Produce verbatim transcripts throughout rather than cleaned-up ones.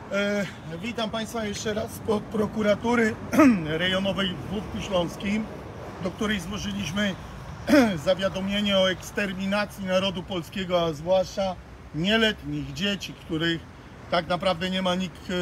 E, witam Państwa jeszcze raz spod prokuratury rejonowej w Wówku Śląskim, do której złożyliśmy zawiadomienie o eksterminacji narodu polskiego, a zwłaszcza nieletnich dzieci, których tak naprawdę nie ma nikt e,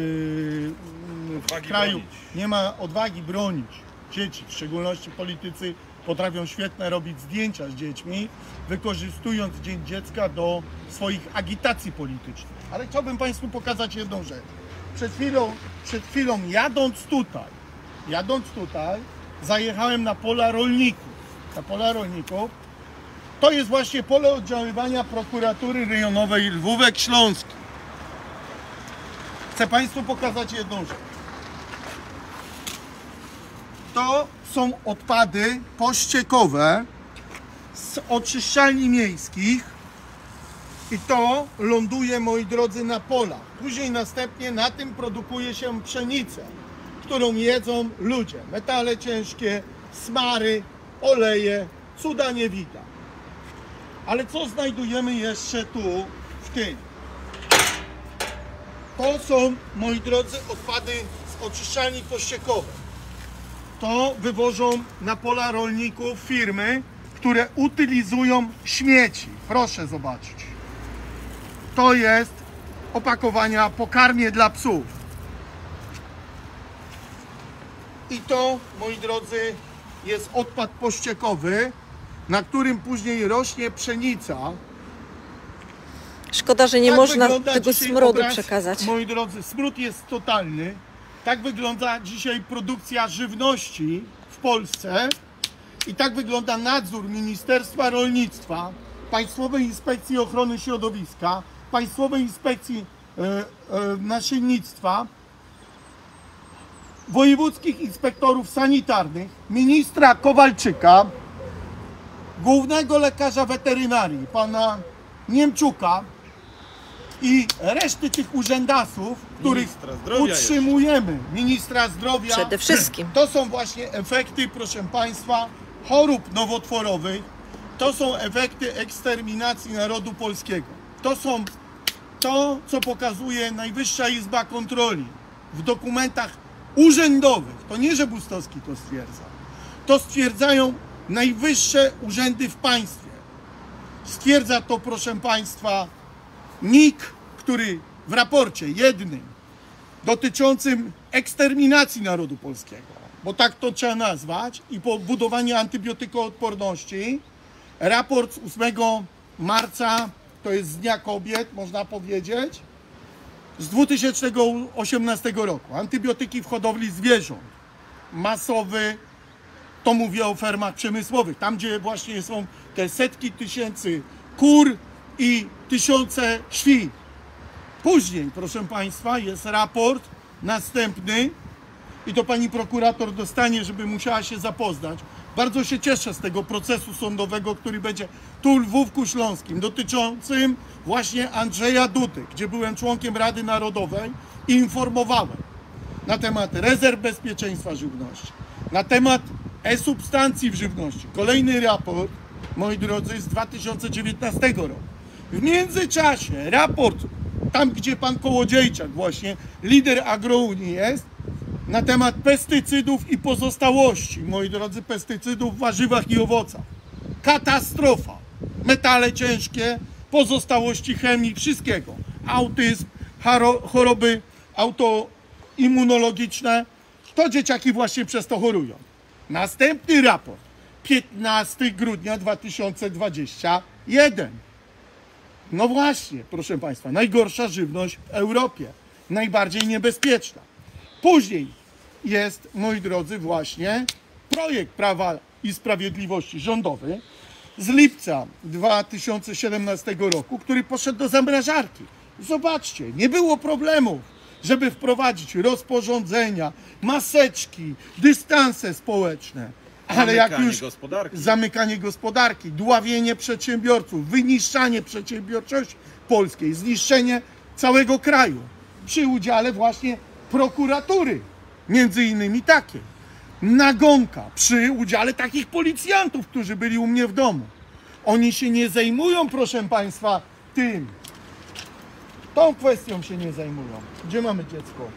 w kraju, bronić. nie ma odwagi bronić dzieci, w szczególności politycy potrafią świetne robić zdjęcia z dziećmi, wykorzystując Dzień Dziecka do swoich agitacji politycznych. Ale chciałbym Państwu pokazać jedną rzecz. Przed chwilą, przed chwilą jadąc tutaj, jadąc tutaj, zajechałem na pola rolników. Na pola rolników. To jest właśnie pole oddziaływania prokuratury rejonowej Lwówek Śląski. Chcę Państwu pokazać jedną rzecz. To są odpady pościekowe z oczyszczalni miejskich i to ląduje, moi drodzy, na polach. Później następnie na tym produkuje się pszenicę, którą jedzą ludzie. Metale ciężkie, smary, oleje, cuda nie widać. Ale co znajdujemy jeszcze tu w tym? To są, moi drodzy, odpady z oczyszczalni pościekowych. To wywożą na pola rolników firmy, które utylizują śmieci. Proszę zobaczyć. To jest opakowania pokarmie dla psów. I to, moi drodzy, jest odpad pościekowy, na którym później rośnie pszenica. Szkoda, że nie tak można tego smrodu obraz, przekazać. Moi drodzy, smród jest totalny. Tak wygląda dzisiaj produkcja żywności w Polsce i tak wygląda nadzór Ministerstwa Rolnictwa, Państwowej Inspekcji Ochrony Środowiska, Państwowej Inspekcji e, e, Nasiennictwa, wojewódzkich inspektorów sanitarnych, ministra Kowalczyka, głównego lekarza weterynarii, pana Niemczuka i reszty tych urzędasów, których utrzymujemy, jeszcze. ministra zdrowia. Przede wszystkim. To są właśnie efekty, proszę Państwa, chorób nowotworowych. To są efekty eksterminacji narodu polskiego. To są to, co pokazuje Najwyższa Izba Kontroli w dokumentach urzędowych. To nie, że Bustowski to stwierdza. To stwierdzają najwyższe urzędy w państwie. Stwierdza to, proszę Państwa, N I K, który w raporcie jednym dotyczącym eksterminacji narodu polskiego, bo tak to trzeba nazwać, i po budowaniu antybiotykoodporności, raport z ósmego marca, to jest z Dnia Kobiet, można powiedzieć, z dwa tysiące osiemnastego roku. Antybiotyki w hodowli zwierząt. Masowy, to mówię o fermach przemysłowych, tam gdzie właśnie są te setki tysięcy kur i tysiące świń. Później, proszę Państwa, jest raport następny i to pani prokurator dostanie, żeby musiała się zapoznać. Bardzo się cieszę z tego procesu sądowego, który będzie tu w Wówku Śląskim, dotyczącym właśnie Andrzeja Dudy, gdzie byłem członkiem Rady Narodowej i informowałem na temat rezerw bezpieczeństwa żywności, na temat e-substancji w żywności. Kolejny raport, moi drodzy, z dwa tysiące dziewiętnastego roku. W międzyczasie raport, tam gdzie pan Kołodziejczak właśnie, lider Agrounii jest, na temat pestycydów i pozostałości, moi drodzy, pestycydów w warzywach i owocach. Katastrofa. Metale ciężkie, pozostałości chemii, wszystkiego. Autyzm, choroby autoimmunologiczne. To dzieciaki właśnie przez to chorują. Następny raport, piętnastego grudnia dwa tysiące dwudziestego pierwszego. No właśnie, proszę Państwa, najgorsza żywność w Europie, najbardziej niebezpieczna. Później jest, moi drodzy, właśnie projekt Prawa i Sprawiedliwości rządowy z lipca dwa tysiące siedemnastego roku, który poszedł do zamrażarki. Zobaczcie, nie było problemów, żeby wprowadzić rozporządzenia, maseczki, dystanse społeczne. Ale jak już gospodarki. zamykanie gospodarki, dławienie przedsiębiorców, wyniszczanie przedsiębiorczości polskiej, zniszczenie całego kraju przy udziale właśnie prokuratury, między innymi takie. Nagonka przy udziale takich policjantów, którzy byli u mnie w domu. Oni się nie zajmują, proszę Państwa, tym, Tą kwestią się nie zajmują. Gdzie mamy dziecko?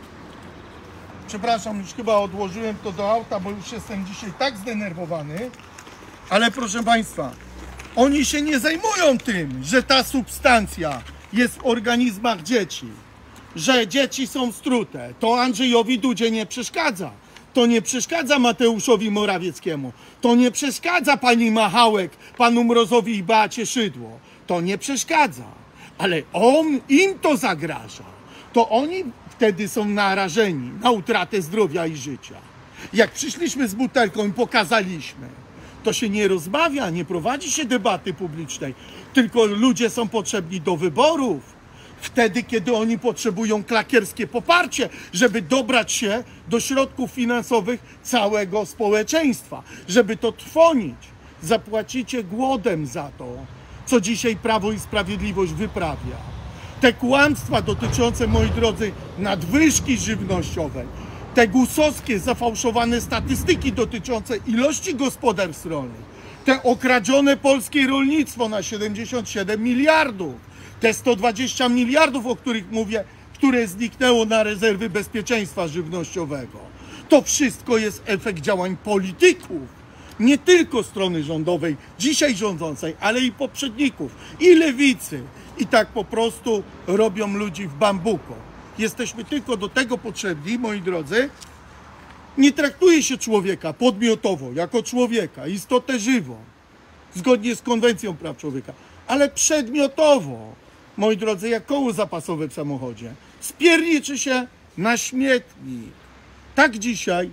Przepraszam, już chyba odłożyłem to do auta, bo już jestem dzisiaj tak zdenerwowany. Ale proszę Państwa, oni się nie zajmują tym, że ta substancja jest w organizmach dzieci, że dzieci są strute. To Andrzejowi Dudzie nie przeszkadza. To nie przeszkadza Mateuszowi Morawieckiemu. To nie przeszkadza pani Machałek, panu Mrozowi i Beacie Szydło. To nie przeszkadza. Ale on, im to zagraża. To oni wtedy są narażeni na utratę zdrowia i życia. Jak przyszliśmy z butelką i pokazaliśmy, to się nie rozmawia, nie prowadzi się debaty publicznej, tylko ludzie są potrzebni do wyborów. Wtedy, kiedy oni potrzebują klakierskie poparcie, żeby dobrać się do środków finansowych całego społeczeństwa, żeby to trwonić. Zapłacicie głodem za to, co dzisiaj Prawo i Sprawiedliwość wyprawia. Te kłamstwa dotyczące, moi drodzy, nadwyżki żywnościowej, te gusowskie, zafałszowane statystyki dotyczące ilości gospodarstw rolnych, te okradzione polskie rolnictwo na siedemdziesiąt siedem miliardów, te sto dwadzieścia miliardów, o których mówię, które zniknęło na rezerwy bezpieczeństwa żywnościowego. To wszystko jest efekt działań polityków. Nie tylko strony rządowej, dzisiaj rządzącej, ale i poprzedników, i lewicy. I tak po prostu robią ludzi w bambuko. Jesteśmy tylko do tego potrzebni, moi drodzy. Nie traktuje się człowieka podmiotowo, jako człowieka, istotę żywą, zgodnie z Konwencją Praw Człowieka, ale przedmiotowo, moi drodzy, jak koło zapasowe w samochodzie. Spierniczy się na śmietnik. Tak dzisiaj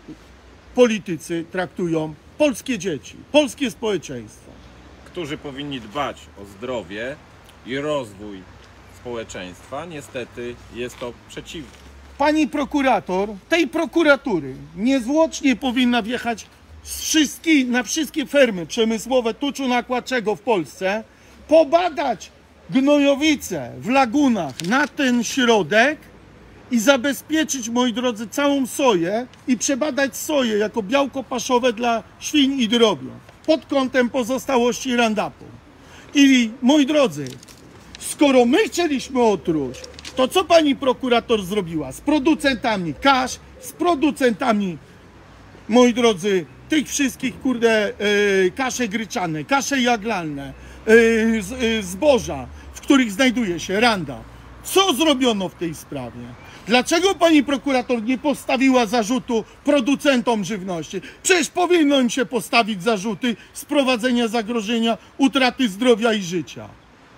politycy traktują polskie dzieci, polskie społeczeństwo. Którzy powinni dbać o zdrowie i rozwój społeczeństwa, niestety jest to przeciwnie. Pani prokurator tej prokuratury niezwłocznie powinna wjechać z wszystkich, na wszystkie fermy przemysłowe tuczu nakładczego w Polsce, pobadać gnojowice w lagunach na ten środek i zabezpieczyć, moi drodzy, całą soję i przebadać soję jako białko paszowe dla świń i drobiu pod kątem pozostałości Roundupu. I moi drodzy, skoro my chcieliśmy otruć, to co pani prokurator zrobiła z producentami kasz, z producentami, moi drodzy, tych wszystkich, kurde, yy, kasze gryczane, kasze jaglalne, yy, z, yy, zboża, w których znajduje się Roundup. Co zrobiono w tej sprawie? Dlaczego pani prokurator nie postawiła zarzutu producentom żywności? Przecież powinno im się postawić zarzuty sprowadzenia zagrożenia, utraty zdrowia i życia.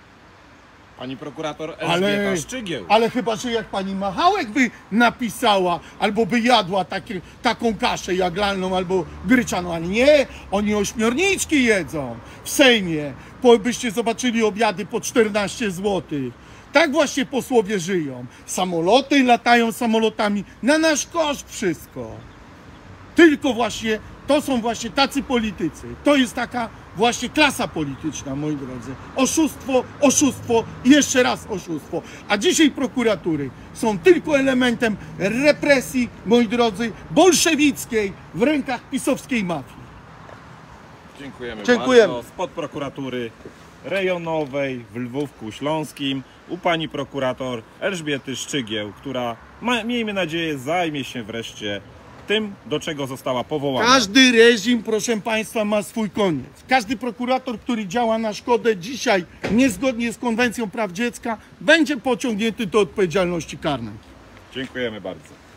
Pani prokurator Elżbieta Ale, Szczygieł. ale chyba, że jak pani Machałek by napisała, albo by jadła takie, taką kaszę jaglalną, albo gryczaną, ale nie, oni ośmiorniczki jedzą w Sejmie. Po, byście zobaczyli obiady po czternaście złotych. Tak właśnie posłowie żyją. Samoloty latają samolotami, na nasz koszt wszystko. Tylko właśnie, to są właśnie tacy politycy. To jest taka właśnie klasa polityczna, moi drodzy. Oszustwo, oszustwo i jeszcze raz oszustwo. A dzisiaj prokuratury są tylko elementem represji, moi drodzy, bolszewickiej w rękach pisowskiej mafii. Dziękujemy, Dziękujemy. bardzo. Spod prokuratury rejonowej w Lwówku Śląskim u pani prokurator Elżbiety Szczygieł, która, ma, miejmy nadzieję, zajmie się wreszcie tym, do czego została powołana. Każdy reżim, proszę państwa, ma swój koniec. Każdy prokurator, który działa na szkodę dzisiaj niezgodnie z Konwencją Praw Dziecka, będzie pociągnięty do odpowiedzialności karnej. Dziękujemy bardzo.